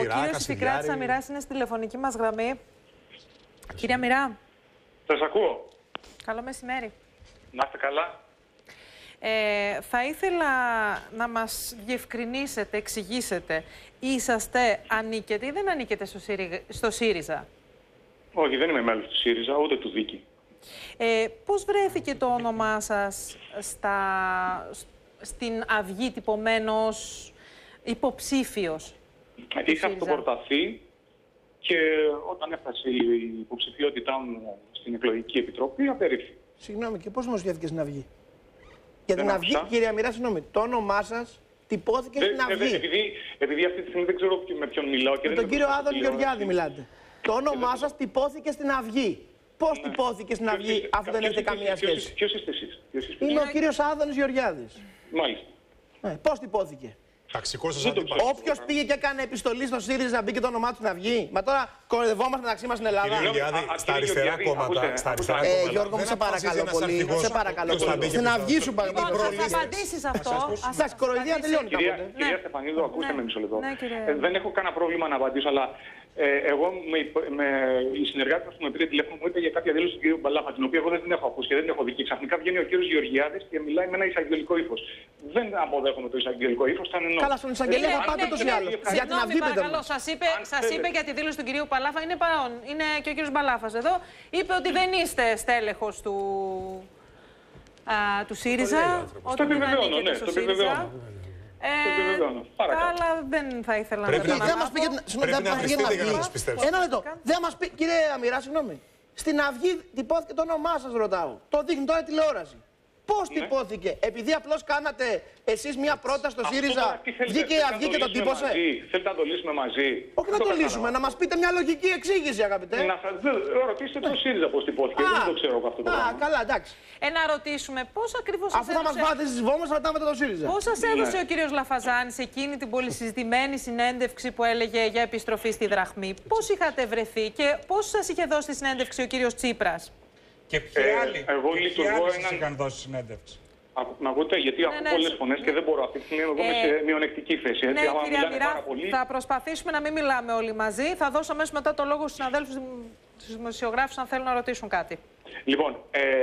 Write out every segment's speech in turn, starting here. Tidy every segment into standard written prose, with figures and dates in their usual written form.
κύριος Ιφικράτης Αμυράς είναι στη τηλεφωνική μας γραμμή. Κύριε Αμυρά. Σας ακούω. Καλό μεσημέρι. Να είστε καλά. Θα ήθελα να μας διευκρινίσετε, εξηγήσετε, είσαστε ανήκετε ή δεν ανήκετε στο ΣΥΡΙΖΑ? Όχι, δεν είμαι μέλος του ΣΥΡΙΖΑ, ούτε του Δίκη. Πώς βρέθηκε το όνομά σας στην Αυγή τυπωμένος υποψήφιος? Είχα αυτοπορταθεί και όταν έφτασε η υποψηφιότητά μου στην εκλογική επιτροπή, απερίφθη. Συγγνώμη, και πώς δημοσιεύτηκε στην Αυγή? Για την Αυγή, κύριε Αμυρά, συγγνώμη, το όνομά σας τυπώθηκε στην Αυγή. Επειδή αυτή τη στιγμή δεν ξέρω με ποιον μιλάω. Με τον κύριο Άδωνη Γεωργιάδη μιλάτε. Το όνομά σας τυπώθηκε στην Αυγή. Πώς τυπώθηκε στην Αυγή, αφού δεν έχετε καμία σχέση? Ποιος είστε εσείς? Είναι ο κύριος Άδωνης Γεωργιάδης. Μάλιστα. Πώς τυπώθηκε? Ταξικό σας αντίπαλος. Όποιος πήγε και έκανε επιστολή στο ΣΥΡΙΖΑ μπήκε το όνομά του στην Αυγή. Μα τώρα κοροϊδευόμαστε μεταξύ μας στην Ελλάδα. Κύριε Γεωργιάδη, στα αριστερά κόμματα. Γιώργο, μου σε παρακαλώ πολύ. Σε παρακαλώ πολύ. Στην Αυγή σου παρακαλώ. Θα απαντήσεις αυτό. Εντάξει, κοροϊδία τελειώνει κάποτε. Κυρία Στεφανίδου, ακούστε με μισό λεπτό. Δεν έχω κανένα πρόβλημα να απαντήσω, αλλά εγώ η συνεργάτη μας που με πήρε τηλέφωνο μου είπε για κάποια δήλωση του κ. Μπαλάφα, την οποία εγώ δεν την έχω ακούσει και δεν την έχω δει. Και ξαφνικά βγαίνει ο κ. Γεωργιάδης και μιλάει με ένα εισαγγελικό ύφος. Δεν αποδέχομαι το εισαγγελικό ύφος, θα εννοώ. Καλά, στον εισαγγελέα θα πάτε ούτως ή άλλως. Για την Αυγή πείτε μου. Σας είπε για τη δήλωση του κ. Παλάφα, είναι παρόν. Είναι και ο κ. Μπαλάφας εδώ. Είπε ότι δεν είστε στέλεχος του ΣΥΡΙΖΑ. Το επιβεβαιώνω, ναι, το επιβεβαιώνω. Αλλά δεν θα ήθελα να το Δεν μας πει για την Αυγή. Ένα λεπτό. Δεν μας πει, κύριε Αμυρά, συγγνώμη. Στην Αυγή τυπώθηκε το όνομά σας, ρωτάω. Το δείχνει τώρα η τηλεόραση. Πώς τυπώθηκε? Επειδή απλώς κάνατε εσείς μια πρόταση στο ΣΥΡΙΖΑ, βγήκε η Αυγή και το τύπωσε? Θέλετε να το λύσουμε μαζί? Όχι να το λύσουμε, να μας πείτε μια λογική εξήγηση, αγαπητέ. Να σας ρωτήσετε το ΣΥΡΙΖΑ πώς τυπώθηκε. Δεν το ξέρω αυτό το πράγμα. Καλά, εντάξει. Να ρωτήσουμε πώς ακριβώς σας Αφού θα μας βάλετε στις βόμβες, θα ρωτάμε το ΣΥΡΙΖΑ. Πώς σας έδωσε ο κύριος Λαφαζάνης εκείνη την πολυσυζητημένη συνέντευξη που έλεγε για επιστροφή στη δραχμή? Πώς είχατε βρεθεί και πώς σας είχε δώσει τη συνέντευξη ο κύριος Τσίπρας? Και ποιοι άλλοι σας είχαν δώσει συνέντευξη? Να ακούτε, γιατί ακούω πολλές φωνές και δεν μπορώ αυτή τη στιγμή. Εγώ είμαι σε μειονεκτική θέση. Ναι, κύριε Αμυρά, θα προσπαθήσουμε να μην μιλάμε όλοι μαζί. Θα δώσω αμέσως μετά το λόγο στους συναδέλφους, στους δημοσιογράφους, αν θέλουν να ρωτήσουν κάτι. Λοιπόν,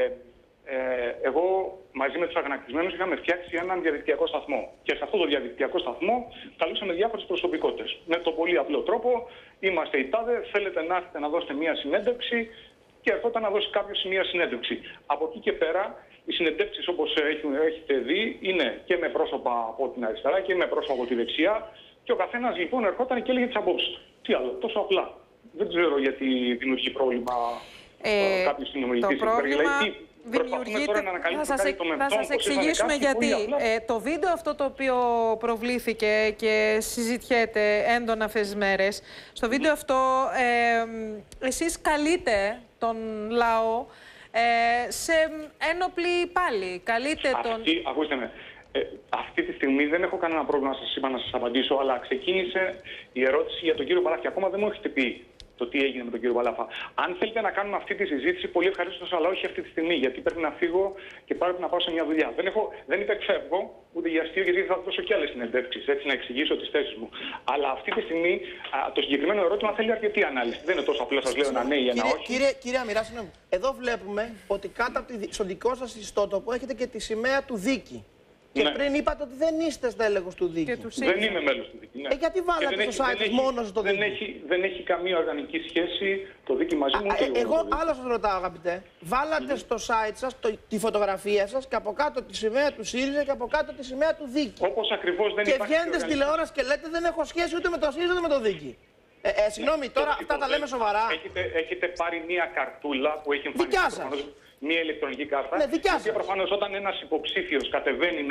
εγώ μαζί με τους αγανακτισμένους είχαμε φτιάξει έναν διαδικτυακό σταθμό. Και σε αυτό το διαδικτυακό σταθμό καλούσαμε διάφορες προσωπικότητες. Με τον πολύ απλό τρόπο, είμαστε οι τάδε, θέλετε να έρθετε να δώσετε μία συνέντευξη. Και ερχόταν να δώσει κάποιος μία συνέντευξη. Από εκεί και πέρα, οι συνεντεύξεις όπως έχετε δει είναι και με πρόσωπα από την αριστερά και με πρόσωπα από τη δεξιά. Και ο καθένας λοιπόν ερχόταν και έλεγε τις απόψεις του. Τι άλλο, τόσο απλά. Δεν ξέρω γιατί δημιουργεί πρόβλημα κάποιος συνομιλητής. Το πρόβλημα δημιουργείται. Θα σας εξηγήσουμε γιατί. Το βίντεο αυτό το οποίο προβλήθηκε και συζητιέται έντονα αυτές τις μέρες, στο βίντεο αυτό εσείς καλείτε τον λαό σε ένοπλη πάλι. Ακούστε με. Αυτή τη στιγμή δεν έχω κανένα πρόβλημα να σας απαντήσω, αλλά ξεκίνησε η ερώτηση για τον κύριο Παλάφη. Ακόμα δεν μου έχετε πει το τι έγινε με τον κύριο Παλάφα. Αν θέλετε να κάνουμε αυτή τη συζήτηση, πολύ ευχαρίστως, αλλά όχι αυτή τη στιγμή, γιατί πρέπει να φύγω και πρέπει να πάω σε μια δουλειά. Δεν υπεκφεύγω ούτε για αστείο, γιατί θα δώσω και άλλες συνεντεύξεις, έτσι να εξηγήσω τις θέσεις μου. Αλλά αυτή τη στιγμή το συγκεκριμένο ερώτημα θέλει αρκετή ανάλυση. Δεν είναι τόσο απλό, σας λέω ένα ναι ή ένα όχι. Κύριε Αμυρά, συγγνώμη. Εδώ βλέπουμε ότι κάτω στο δικό σας ιστότοπο έχετε και τη σημαία του Δίκη. Και πριν είπατε ότι δεν είστε στέλεχος του Δίκη. Δεν είμαι μέλος του Δίκη. Ναι. Γιατί βάλατε στο site μόνος το Δίκη? Δεν έχει καμία οργανική σχέση το Δίκη μαζί μου. Εγώ άλλο σας ρωτάω, αγαπητέ. Βάλατε στο site σας τη φωτογραφία σας και από κάτω τη σημαία του ΣΥΡΙΖΑ και από κάτω τη σημαία του Δίκη. Όπως ακριβώς δεν υπάρχει. Και βγαίνετε στη τηλεόραση και λέτε δεν έχω σχέση ούτε με το ΣΥΡΙΖΑ ούτε με το Δίκη. Συγγνώμη, τώρα αυτά τα λέμε σοβαρά. Έχετε πάρει μία καρτούλα που έχει εμφανιστεί. Μία ηλεκτρονική κάρτα. Ναι, και προφανώς όταν ένας υποψήφιος κατεβαίνει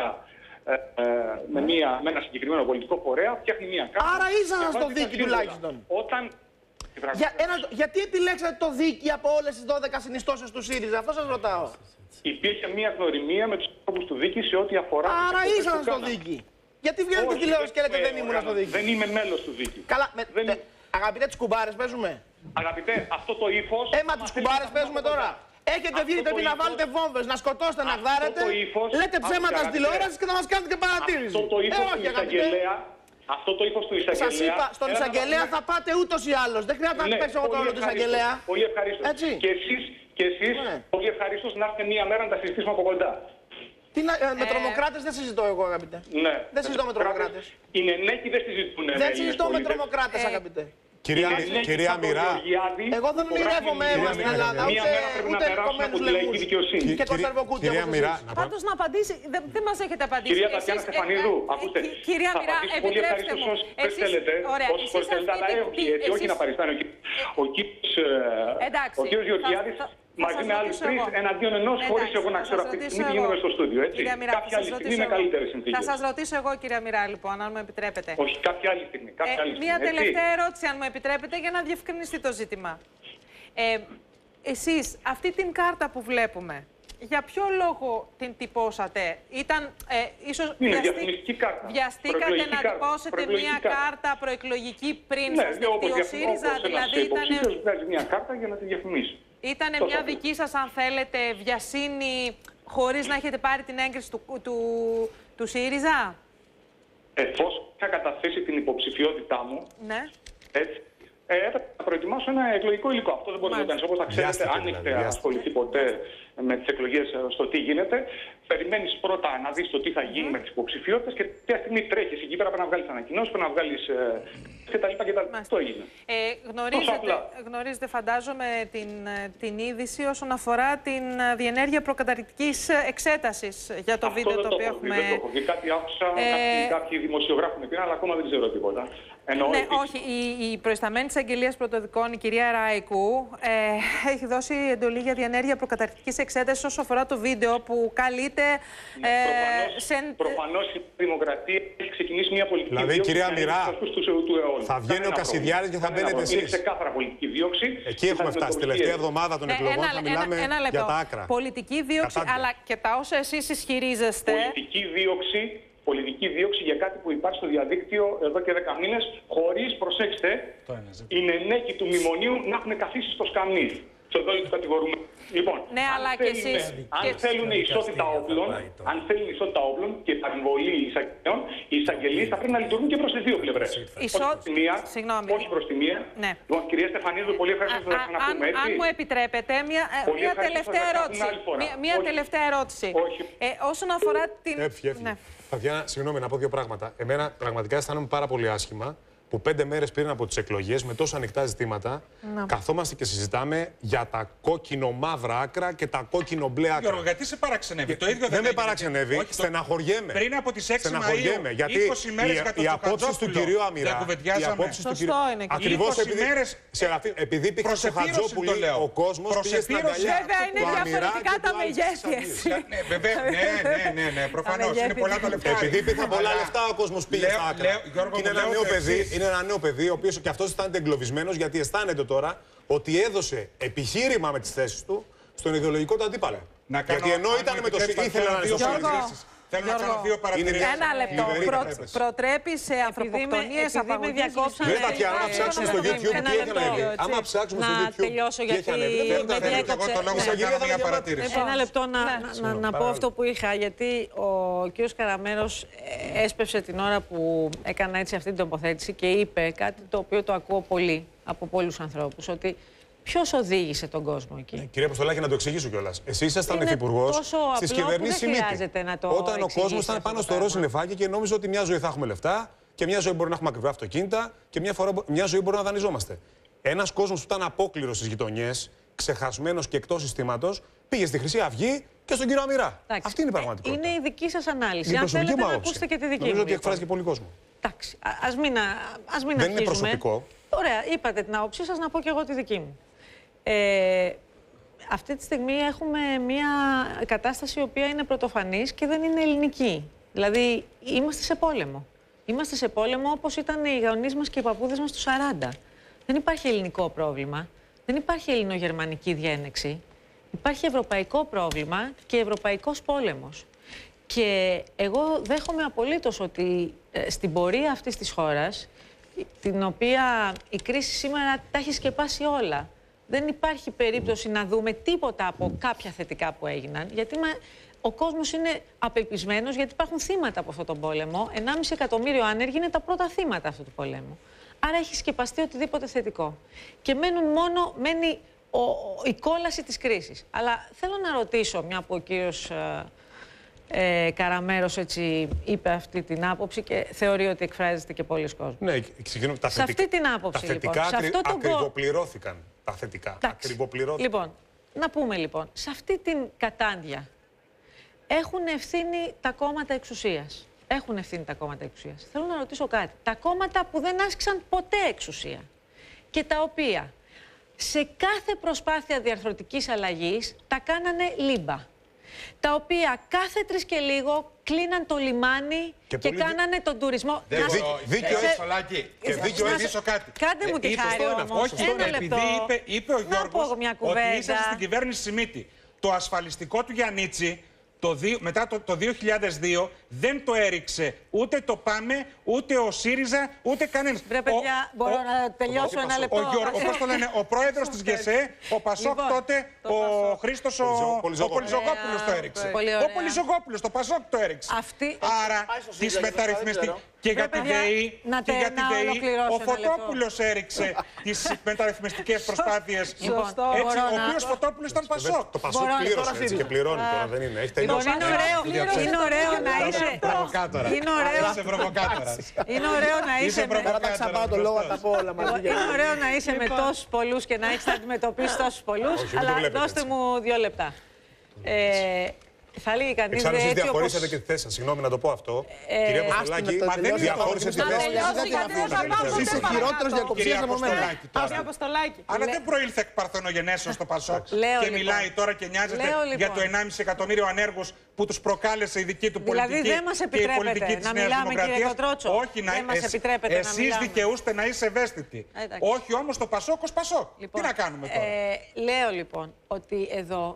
με ένα συγκεκριμένο πολιτικό φορέα, φτιάχνει μία κάρτα. Άρα ήσασταν στο Δίκη τουλάχιστον. Γιατί επιλέξατε το Δίκη από όλες τις 12 συνιστώσεις του ΣΥΡΙΖΑ? Αυτό σας ρωτάω. Υπήρχε μία γνωριμία με τους ανθρώπους του Δίκη σε ό,τι αφορά. Άρα ήσασταν στο Δίκη. Γιατί βγαίνετε στη τηλεόραση και λέτε δεν ήμουν στο Δίκη? Δεν είμαι μέλος του Δίκη. Καλά, αγαπητέ, τις κουμπάρες παίζουμε. Αγαπητέ, αυτό το ύφος. Τις κουμπάρες παίζουμε τώρα. Έχετε βγει να βάλετε βόμβες, να σκοτώσετε, να γδάρετε. Λέτε ψέματα στην τηλεόραση και θα μας κάνετε και παρατήρηση. Αυτό το ύφος του εισαγγελέα. Σας είπα, στον εισαγγελέα θα πάτε ούτως ή άλλως. Δεν χρειάζεται να παίξω εγώ το ρόλο του εισαγγελέα. Πολύ ευχαρίστως. Και εσείς πολύ ευχαρίστως να έρθετε μία μέρα να τα συζητήσουμε από κοντά. Με τρομοκράτες δεν συζητώ εγώ, αγαπητέ. Ναι. Δεν συζητώ με τρομοκράτες. Οι νενέκοι δεν συζητούν. Δεν συζητώ με τρομοκράτες, αγαπητέ. Κυρία Μοιρά, εγώ δεν ονειρεύομαι αίμα στην Ελλάδα, ούτε κομμένους λεγμούς και κονσερβοκούτσια. Πάντως να απαντήσει, δεν μας έχετε απαντήσει. Κυρία Τατιάνα Στεφανίδου, ακούστε, κυρία Μοιρά, επιτρέψτε μου. Όσοι θέλετε, αλλά έτσι, όχι να παριστάνει ο κύριος Γεωργιάδης μαζί με άλλους τρεις εναντίον ενός, χωρίς εγώ να ξέρω αυτή τη στιγμή τι γίνεται στο στούντιο. Κάποια άλλη στιγμή με καλύτερες συνθήκες. Θα σας ρωτήσω εγώ, κυρία Μοιρά, λοιπόν, αν μου επιτρέπετε. Όχι, κάποια άλλη στιγμή. Μία τελευταία ερώτηση, αν μου επιτρέπετε, για να διευκρινιστεί το ζήτημα. Εσείς, αυτή την κάρτα που βλέπουμε, για ποιο λόγο την τυπώσατε? Ήταν ίσως βιαστήκατε να τυπώσετε μια κάρτα προεκλογική πριν σας δεχτεί ο ΣΥΡΙΖΑ? Δηλαδή ήταν μια κάρτα για να τη διαφημίσει. Ήτανε μια δική σας, αν θέλετε, βιασύνη χωρίς να έχετε πάρει την έγκριση του ΣΥΡΙΖΑ? Εφόσον είχα καταθέσει την υποψηφιότητά μου, ναι. Έτσι, έπρεπε να προετοιμάσω ένα εκλογικό υλικό. Αυτό δεν μπορεί να το κάνει. Όπως θα ξέρετε, αν έχετε ασχοληθεί ποτέ με τις εκλογές στο τι γίνεται, περιμένεις πρώτα να δεις το τι θα γίνει με τις υποψηφιότητες και ποια στιγμή τρέχεις εκεί πέρα. Πρέπει να βγάλεις ανακοινώσεις, πρέπει να βγάλεις κτλ. Αυτό έγινε. Γνωρίζετε, φαντάζομαι, την είδηση όσον αφορά την διενέργεια προκαταρκτικής εξέτασης για το βίντεο το οποίο έχουμε. Δεν το έχω. Και κάτι άκουσα, κάποιοι δημοσιογράφοι με πήραν, αλλά ακόμα δεν ξέρω τίποτα. Ναι, όχι. Η προϊσταμένη της Αγγελίας Πρωτοδικών, η κυρία Ράικου, έχει δώσει εντολή για διενέργεια προκαταρκτικής εξέτασης όσο αφορά το βίντεο που καλείται. Προφανώς η δημοκρατία έχει ξεκινήσει μια πολιτική δίωξη. Δηλαδή, κυρία Μοιρά, θα βγαίνει ο Κασιδιάρης και θα μπαίνετε εσείς. Είναι ξεκάθαρα πολιτική δίωξη. Εκεί έχουμε φτάσει. Τελευταία εβδομάδα των εκλογών θα μιλάμε για τα άκρα. Πολιτική δίωξη, αλλά και τα όσα εσείς ισχυρίζεστε. Πολιτική δίωξη για κάτι που υπάρχει στο διαδίκτυο εδώ και 10 μήνες, χωρίς, προσέξτε, οι νενέκοι του μνημονίου να έχουν καθίσει στο σκαμνί. Στο δόλιο του κατηγορούμενου. Λοιπόν, ναι, αν θέλουν ισότητα όπλων και παρεμβολή εισαγγελίων, οι εισαγγελίες θα πρέπει να λειτουργούν και προς τις δύο πλευρές. Όχι προς τη μία. Ναι. Λοιπόν, κυρία Στεφανίδου, πολύ ευχαριστώ να ξαναπούμε. Αν μου επιτρέπετε, μια τελευταία ερώτηση. Όσον αφορά την. Τατιάνα, συγγνώμη, να πω δύο πράγματα. Εμένα πραγματικά αισθάνομαι πάρα πολύ άσχημα που 5 μέρες πριν από τις εκλογές, με τόσο ανοιχτά ζητήματα, καθόμαστε και συζητάμε για τα κόκκινο-μαύρα άκρα και τα κόκκινο-μπλε άκρα. Γιώργο, γιατί σε παραξενεύει? Το ίδιο δεν με παραξενεύει. Όχι, στεναχωριέμαι. Πριν από τις 6 Μαΐου, γιατί 20 μέρες για τον οι απόψεις του κυρίου Αμυρά, ακριβώς επειδή υπήρχε στο Χατζόπουλο, ο κόσμος πήγε στην αγκαλιά. Βέβαια, είναι διαφορετικά τα μεγέθη. Ναι, προφανώς. Είναι πολλά τα λεφτά. Επειδή υπήρχαν πολλά λεφτά, ο κόσμος πήγε στα άκρα. Είναι ένα νέο παιδί. Είναι ένα νέο παιδί, ο οποίος και αυτός αισθάνεται εγκλωβισμένος, γιατί αισθάνεται τώρα ότι έδωσε επιχείρημα με τις θέσεις του στον ιδεολογικό του αντίπαλο. Γιατί ενώ ήταν με το ΣΥΡΙΖΑ, ήθελε να είναι στο ΣΥΡΙΖΑ. Θέλω να κάνω δύο παρατηρήσεις. Ένα λεπτό. Προτρέπει σε ανθρωποκτονίες, απαγωγές. Δεν θα πιάνω να ψάξουμε στο YouTube τι έχει ανέβει. Άμα ψάξουμε στο YouTube τι έχει ανέβει. Δεν θα εγώ το λόγο για να κάνω μια παρατήρηση. Ένα λεπτό να πω αυτό που είχα, γιατί ο κ. Καραμένος έσπευσε την ώρα που έκανα έτσι αυτή την τοποθέτηση και είπε κάτι το οποίο το ακούω πολύ από πολλούς ανθρώπους, ότι ποιος οδήγησε τον κόσμο εκεί? Κύριε Αποστολάκη, να το εξηγήσω κιόλας. Εσείς ήσασταν υφυπουργός στις κυβερνήσεις Σιμίτη. Όταν ο κόσμος ήταν πάνω στο ροζ συννεφάκι και νόμιζε ότι μια ζωή θα έχουμε λεφτά και μια ζωή μπορεί να έχουμε ακριβά αυτοκίνητα και μια ζωή μπορεί να δανειζόμαστε. Ένας κόσμος που ήταν απόκληρος στις γειτονιές, ξεχασμένος και εκτός συστήματος, πήγε στη Χρυσή Αυγή και στον κύριο Αμυρά. Αυτή είναι η πραγματικότητα. Είναι η δική σας ανάλυση. Αν θέλετε να ακούσετε και τη δική μου. Νομίζω ότι εκφράζει και πολύ κόσμο. Εντάξει, ας μην αρχίσουμε. Δεν είναι προσωπικό. Ωραία, είπατε την άποψή σας, να πω και εγώ τη δική μου. Αυτή τη στιγμή έχουμε μια κατάσταση η οποία είναι πρωτοφανής και δεν είναι ελληνική. Δηλαδή, είμαστε σε πόλεμο. Είμαστε σε πόλεμο όπως ήταν οι γονείς μας και οι παππούδες μας του 40. Δεν υπάρχει ελληνικό πρόβλημα. Δεν υπάρχει ελληνογερμανική διένεξη. Υπάρχει ευρωπαϊκό πρόβλημα και ευρωπαϊκός πόλεμος. Και εγώ δέχομαι απολύτως ότι στην πορεία αυτής της χώρας, την οποία η κρίση σήμερα τα έχει σκεπάσει όλα, δεν υπάρχει περίπτωση να δούμε τίποτα από κάποια θετικά που έγιναν, γιατί ο κόσμος είναι απελπισμένος γιατί υπάρχουν θύματα από αυτόν τον πόλεμο. 1,5 εκατομμύριο άνεργοι είναι τα πρώτα θύματα αυτού του πολέμου. Άρα έχει σκεπαστεί οτιδήποτε θετικό. Και μένει η κόλαση της κρίσης. Αλλά θέλω να ρωτήσω, μια που ο κύριος Καραμέρος έτσι είπε αυτή την άποψη και θεωρεί ότι εκφράζεται και πολλοί κόσμοι. Ναι, σε αυτή την άποψη, τα θετικά λοιπόν, ακριβοπληρώθηκαν. Τα θετικά ακριβοπληρώθηκαν. Λοιπόν, να πούμε λοιπόν, σε αυτή την κατάντια έχουν ευθύνη τα κόμματα εξουσίας. Έχουν ευθύνη τα κόμματα εξουσίας. Θέλω να ρωτήσω κάτι. Τα κόμματα που δεν άσκησαν ποτέ εξουσία και τα οποία σε κάθε προσπάθεια διαρθρωτικής αλλαγής τα κάνανε λίμπα. Τα οποία κάθε 3 και λίγο κλείναν το λιμάνι και κάνανε τον τουρισμό. Δίκιο Σολάκη. Και δίκιο ρωτήσω κάτι. Κάντε μου τη χάρη όμως. Ένα λεπτό. Είπε ο Γιώργος ότι είσαστε στην κυβέρνηση Σιμίτη. Το ασφαλιστικό του Γιαννίτσι μετά το 2002 δεν το έριξε ούτε το ΠΑΜΕ, ούτε ο ΣΥΡΙΖΑ, ούτε κανένας. Βρε παιδιά, μπορώ να τελειώσω ένα λεπτό. Πώς το λένε, ο πρόεδρος της ΓΕΣΕ, ο Πασόκ τότε, ο Χρήστος ο Πολυζογόπουλος το έριξε. Ο Πολυζογόπουλος, το Πασόκ το έριξε. Άρα τις μεταρρυθμιστικές. Και για την ΔΕΗ, ο Φωτόπουλος έριξε τις μεταρρυθμιστικές προσπάθειες. Ο οποίος Φωτόπουλος ήταν Πασόκ. Το Πασόκ πλήρωσε έτσι και πληρώνει τώρα, δεν είναι. Έχει τελειώσει. Είναι ωραίο να είσαι. Είναι ωραίο να είσαι. Είναι ωραίο να είσαι με τόσους πολλούς και να έχεις αντιμετωπίσει τόσους πολλούς. Αλλά δώστε μου 2 λεπτά. Θα έλεγε κανείς. Εξάλλου, εσείς διαχωρίσατε και τη θέση σας. Συγγνώμη να το πω αυτό. Κυρία Αποστολάκη, δεν διαχώρισε τη θέση σας. Είσαι χειρότερος διακοψίας από μένα. Αλλά δεν προήλθε εκ παρθενογενέσεως στο Πασόκ και μιλάει τώρα και νοιάζεται για το 1,5 εκατομμύριο ανέργους που τους προκάλεσε η δική του πολιτική. Δηλαδή δεν μας επιτρέπεται να μιλάμε, κύριε Κοτρότσο. Όχι, εσείς δικαιούστε να είσαι ευαίσθητοι. Όχι όμως το Πασόκ ως Πασόκ. Τι να κάνουμε τώρα. Λέω λοιπόν ότι εδώ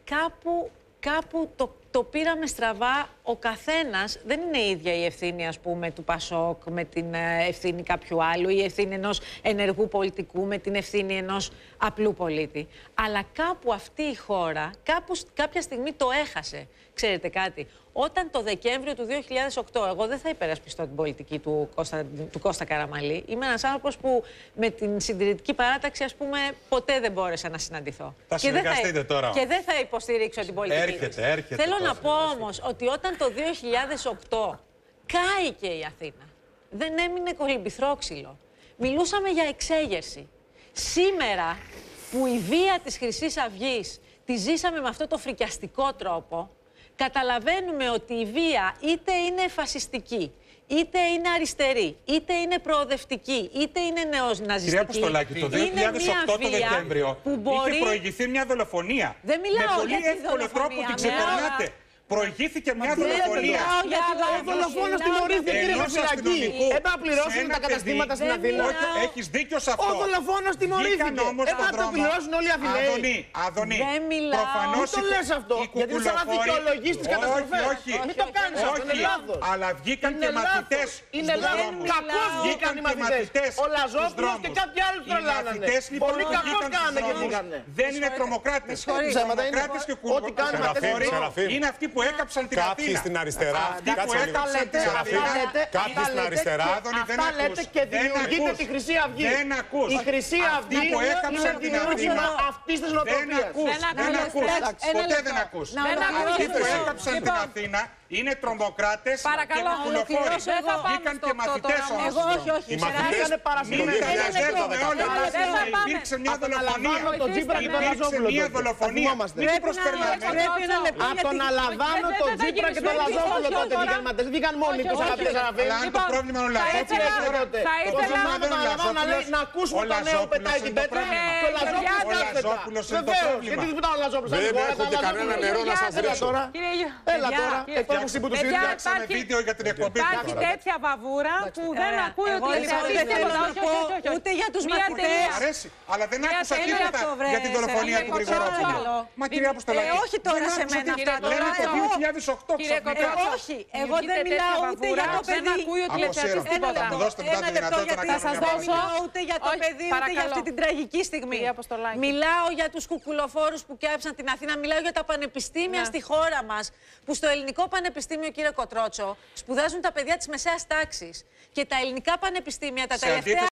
κάπου το πήραμε στραβά. Ο καθένας, δεν είναι η ίδια η ευθύνη, ας πούμε, του Πασόκ με την ευθύνη κάποιου άλλου, η ευθύνη ενός ενεργού πολιτικού με την ευθύνη ενός απλού πολίτη. Αλλά κάπου αυτή η χώρα, κάποια στιγμή το έχασε. Ξέρετε κάτι, όταν το Δεκέμβριο του 2008, εγώ δεν θα υπερασπιστώ την πολιτική του Κώστα Καραμαλή. Είμαι ένας άνθρωπος που με την συντηρητική παράταξη, ας πούμε, ποτέ δεν μπόρεσα να συναντηθώ. Θα συνεργαστείτε τώρα. Και δεν θα υποστηρίξω την πολιτική. Έρχεται. Θέλω να πω όμως ότι όταν το 2008 κάηκε η Αθήνα, δεν έμεινε κολυμπηθρόξυλο. Μιλούσαμε για εξέγερση. Σήμερα που η βία της Χρυσής Αυγής τη ζήσαμε με αυτό το φρικιαστικό τρόπο, καταλαβαίνουμε ότι η βία είτε είναι φασιστική, είτε είναι αριστερή, είτε είναι προοδευτική, είτε είναι νεοναζιστική. Κυρία Αποστολάκη, το 2008 το Δεκέμβριο είχε προηγηθεί μια δολοφονία. Δεν μιλάω με πολύ εύκολο τρόπο την ξεπερνάτε. Προηγήθηκε μια δολοφονία. Ο δολοφόνος τιμωρήθηκε, κύριε Βασιλάκη. Έπρεπε να πληρώσουν τα καταστήματα στην Αθήνα. Έχεις δίκιο σε αυτό. Ο δολοφόνος τιμωρήθηκε. Έπρεπε να το πληρώσουν όλοι οι Αθηναίοι. Αδωνή. Δεν μιλάω. Μην το λες αυτό. Γιατί δεν θα δικαιολογείς τις καταστροφές. Μην το κάνεις αυτό. Είναι λάθος. Αλλά βγήκαν και μαθητές. Είναι λάθος. Κακώς βγήκαν οι μαθητές. Ο Λαζόπουλος και κάποιοι άλλοι τρελάνανε. Πολύ κακώς κάνανε και βγήκανε. Δεν είναι τρομοκράτες. Τρομοκράτες και κουρβοφόροι είναι αυτοί που έκαψαν την Αθήνα. Κάποιοι στην αριστερά. Κάποιοι στην αριστερά. Αυτά λέτε και δημιουργείτε τη Χρυσή Αυγή. Δεν ακούς. Η Χρυσή Αυγή που έκαψαν την Αθήνα. Αυτής της νοοτροπίας. Δεν ακούς. Ποτέ δεν ακούς. Αυτοί που έκαψαν την Αθήνα είναι τρομοκράτες και κουκουλοφόροι. Βγήκαν και μαθητές όμως. Οι μαθητές μοιραζεύονται όλα. Υπήρξε μια δολοφονία. Υπήρξε μια δολοφονία. Μην προσπερνάμε. Από τον Αλαβάνο, τον Τσίπρα και τον Λαζόπουλο τότε βγήκαν μαθητές. Δεν βγήκαν μόνοι τους, αγαπητές αδερφές. Αλλά αν το πρόβλημα είναι ο Λαζόπουλος, το πρόβλημα δεν είναι ο Λαζόπουλος. Να ακούσουμε τον νέο πετάει την πέτρα και ο Λαζόπουλος είναι το πρόβλημα. Γιατί δεν πετάω ο Λαζόπουλος. Δεν έχω και κανένα νερό να σας ρίξω. Έλα τώρα. περίπτωση που του φτιάξαμε βίντεο για την εκπομπή. Υπάρχει τέτοια βαβούρα που δεν ακούει ο τηλεθεατής τίποτα. Ούτε για τους μαθητές. Αλλά δεν άκουσα τίποτα για την δολοφονία του Γρηγορόπουλου. Μα κυρία Αποστολάκη, όχι τώρα σε μένα αυτά. Λένε το 2008 ξαφνικά. Όχι, εγώ δεν μιλάω ούτε για το παιδί. Δεν ακούει ο τηλεθεατής τίποτα. Ένα λεπτό, γιατί θα σας δώσω ούτε για το παιδί, ούτε για αυτή την τραγική στιγμή. Μιλάω για τους κουκουλοφόρους που κιάψαν την Αθήνα, μιλάω για τα πανεπιστήμια στη χώρα μας, που στο ελληνικό πανεπιστήμιο, κύριε Κοτρότσο, σπουδάζουν τα παιδιά της μεσαίας τάξης. Και τα ελληνικά πανεπιστήμια τα τελευταία